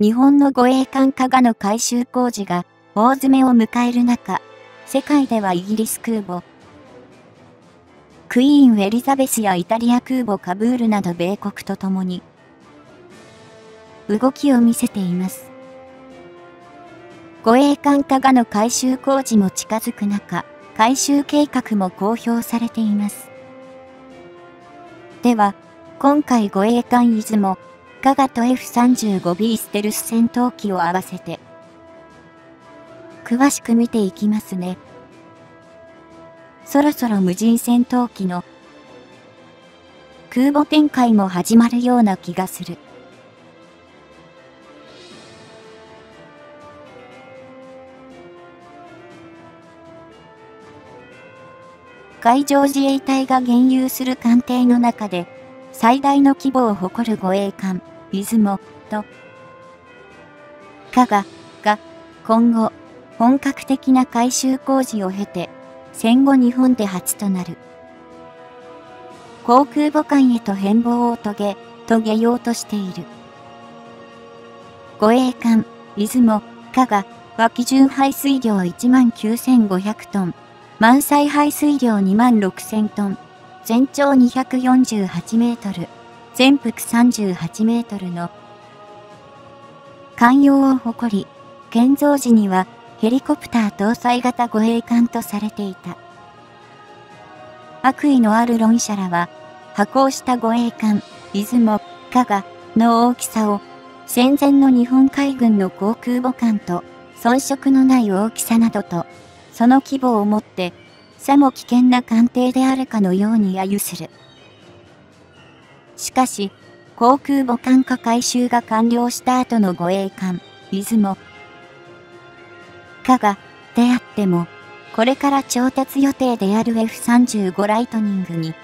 日本の護衛艦加賀の改修工事が大詰めを迎える中、世界ではイギリス空母、クイーン・エリザベスやイタリア空母カブールなど米国とともに、動きを見せています。護衛艦加賀の改修工事も近づく中、改修計画も公表されています。では、今回護衛艦出雲、加賀と F-35B ステルス戦闘機を合わせて、詳しく見ていきますね。そろそろ無人戦闘機の空母展開も始まるような気がする。海上自衛隊が現有する艦艇の中で最大の規模を誇る護衛艦、出雲と加賀が今後本格的な改修工事を経て戦後日本で初となる航空母艦へと変貌を遂げようとしている。護衛艦、出雲、加賀は基準排水量19,500トン。満載排水量26,000トン、全長248メートル、全幅38メートルの艦揚を誇り、建造時にはヘリコプター搭載型護衛艦とされていた。悪意のある論者らは、破壊した護衛艦、出雲、加賀の大きさを、戦前の日本海軍の航空母艦と遜色のない大きさなどと、その規模をもって、さも危険な艦艇であるかのように揶揄する。しかし、航空母艦化改修が完了した後の護衛艦、出雲、加賀であっても、これから調達予定である F-35 ライトニングに、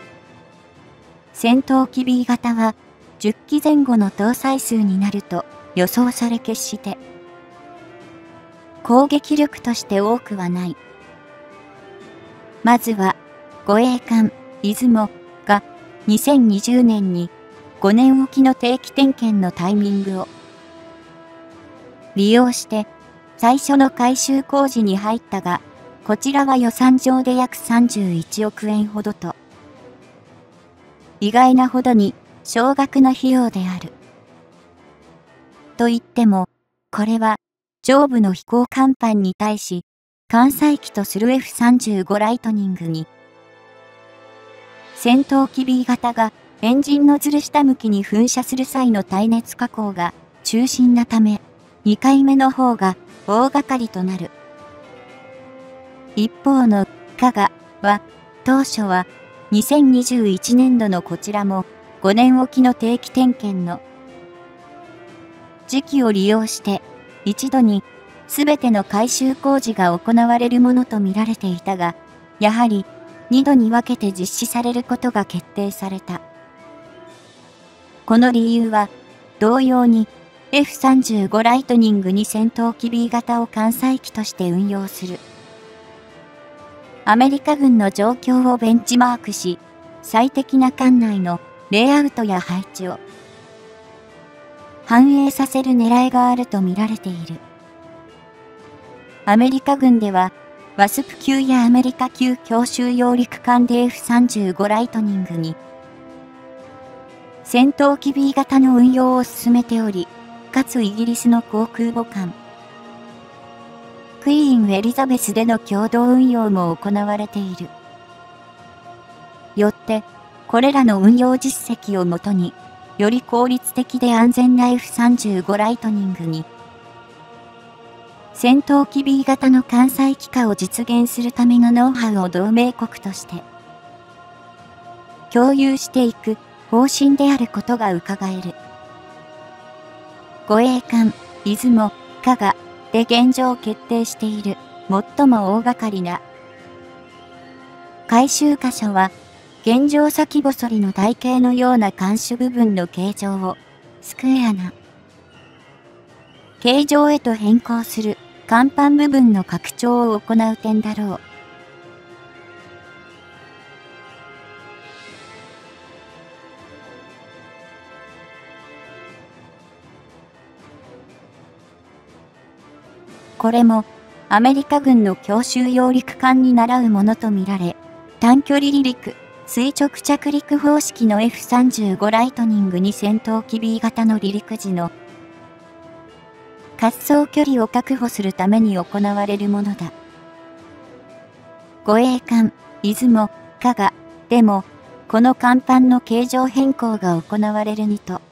戦闘機 B 型は10機前後の搭載数になると予想され決して、攻撃力として多くはない。まずは、護衛艦、出雲が2020年に5年おきの定期点検のタイミングを利用して最初の改修工事に入ったが、こちらは予算上で約31億円ほどと、意外なほどに少額な費用である。と言っても、これは上部の飛行甲板に対し、艦載機とする F-35 ライトニングに、戦闘機 B 型がエンジンノズル下向きに噴射する際の耐熱加工が中心なため、2回目の方が大掛かりとなる。一方の加賀は、当初は2021年度のこちらも5年おきの定期点検の時期を利用して一度にすべての改修工事が行われるものとみられていたが、やはり2度に分けて実施されることが決定された。この理由は、同様に F-35 ライトニングに戦闘機 B 型を艦載機として運用する。アメリカ軍の状況をベンチマークし、最適な艦内のレイアウトや配置を反映させる狙いがあるとみられている。アメリカ軍では、ワスプ級やアメリカ級強襲揚陸艦で F-35 ライトニングに、戦闘機 B 型の運用を進めており、かつイギリスの航空母艦、クイーン・エリザベスでの共同運用も行われている。よって、これらの運用実績をもとに、より効率的で安全な F-35 ライトニングに、戦闘機 B 型の艦載機化を実現するためのノウハウを同盟国として共有していく方針であることが伺える。護衛艦、出雲、加賀で現状決定している最も大掛かりな改修箇所は、現状先細りの台形のような艦首部分の形状をスクエアな形状へと変更する甲板部分の拡張を行う点だろう。 これもアメリカ軍の強襲揚陸艦に倣うものとみられ、短距離離陸、垂直着陸方式の F-35 ライトニングに戦闘機 B 型の離陸時の滑走距離を確保するために行われるものだ。護衛艦、出雲、加賀でも、この甲板の形状変更が行われるにと。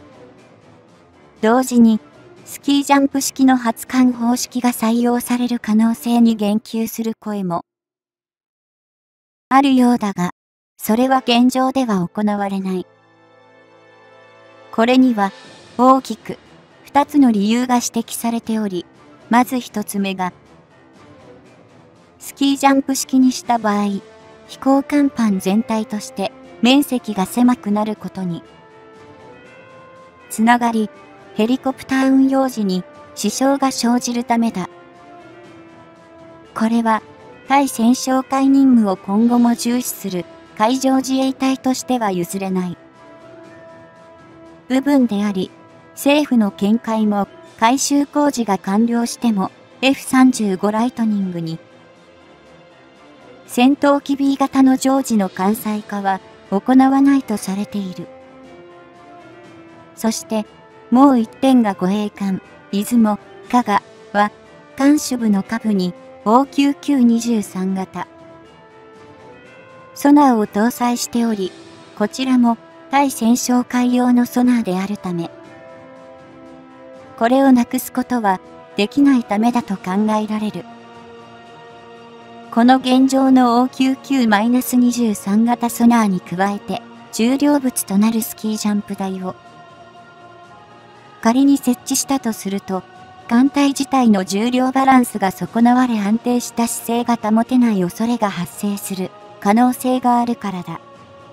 同時に、スキージャンプ式の発艦方式が採用される可能性に言及する声もあるようだが、それは現状では行われない。これには、大きく、2つの理由が指摘されており、まず1つ目が、スキージャンプ式にした場合、飛行甲板全体として面積が狭くなることにつながり、ヘリコプター運用時に支障が生じるためだ。これは、対戦哨戒任務を今後も重視する海上自衛隊としては譲れない部分であり、政府の見解も改修工事が完了しても F-35 ライトニングに戦闘機 B 型の常時の艦載化は行わないとされている。そして、もう一点が護衛艦、出雲、加賀は、艦首部の下部に OQQ-23 型。ソナーを搭載しており、こちらも対戦哨戒用のソナーであるため、これをなくすことはできないためだと考えられる。この現状の OQQ-23 型ソナーに加えて、重量物となるスキージャンプ台を仮に設置したとすると、艦体自体の重量バランスが損なわれ安定した姿勢が保てない恐れが発生する可能性があるからだ。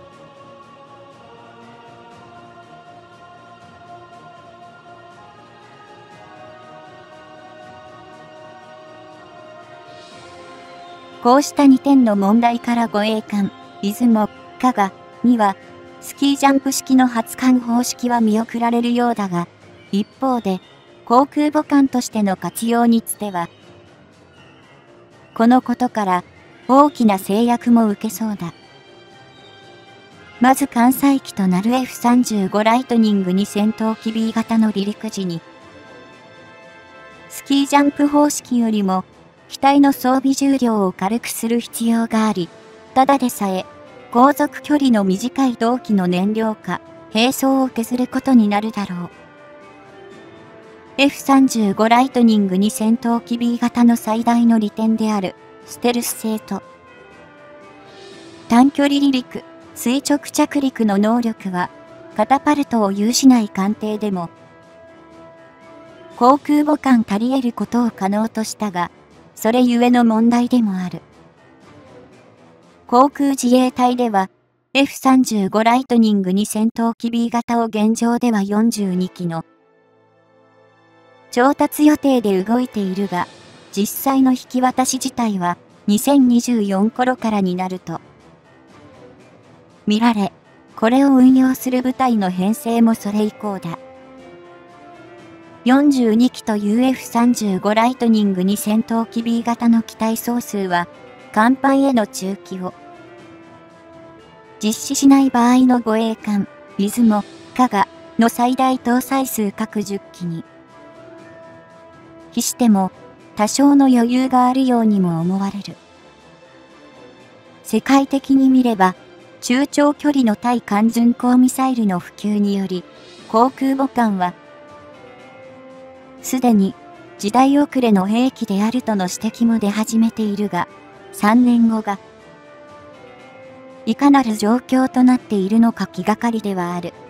こうした2点の問題から護衛艦、出雲、加賀には、スキージャンプ式の発艦方式は見送られるようだが、一方で、航空母艦としての活用につては、このことから大きな制約も受けそうだ。まず艦載機となる F-35 ライトニングに戦闘機 B 型の離陸時に、スキージャンプ方式よりも、機体の装備重量を軽くする必要があり、ただでさえ、航続距離の短い同機の燃料か、並走を削ることになるだろう。F-35 ライトニングに戦闘機 B 型の最大の利点である、ステルス性と、短距離離陸、垂直着陸の能力は、カタパルトを有しない艦艇でも、航空母艦足り得ることを可能としたが、それゆえの問題でもある。航空自衛隊では、F-35 ライトニングに戦闘機 B 型を現状では42機の調達予定で動いているが、実際の引き渡し自体は2024頃からになると見られ、これを運用する部隊の編成もそれ以降だ。42機という F-35 ライトニングに戦闘機 B 型の機体総数は、甲板への駐機を実施しない場合の護衛艦、出雲、加賀の最大搭載数各10機に比しても多少の余裕があるようにも思われる。世界的に見れば、中長距離の対艦巡航ミサイルの普及により、航空母艦は、すでに時代遅れの兵器であるとの指摘も出始めているが、3年後がいかなる状況となっているのか気がかりではある。